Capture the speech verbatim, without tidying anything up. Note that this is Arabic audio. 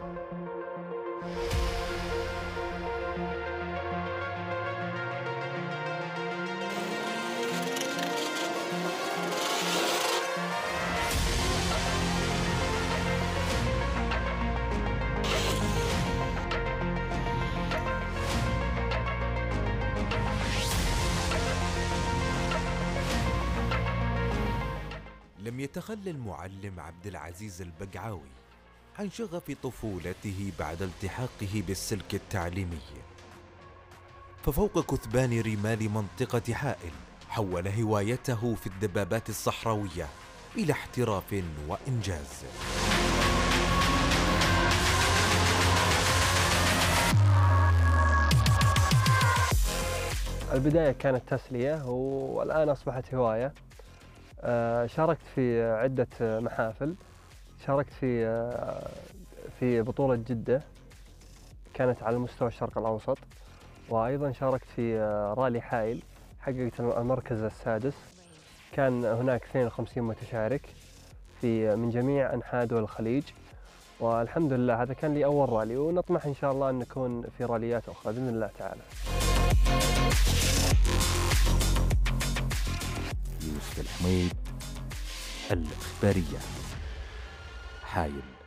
لم يتخلى المعلم عبد العزيز البقعاوي عن شغف طفولته بعد التحاقه بالسلك التعليمي، ففوق كثبان رمال منطقة حائل حول هوايته في الدبابات الصحراوية إلى احتراف وإنجاز. البداية كانت تسلية والآن أصبحت هواية. شاركت في عدة محافل، شاركت في في بطولة جدة كانت على مستوى الشرق الأوسط، وأيضا شاركت في رالي حائل حققت المركز السادس. كان هناك اثنين وخمسين متشارك في من جميع أنحاء دول الخليج، والحمد لله هذا كان لي أول رالي، ونطمح إن شاء الله أن نكون في راليات أخرى بإذن الله تعالى. يوسف الحميد، الإخبارية، حائل.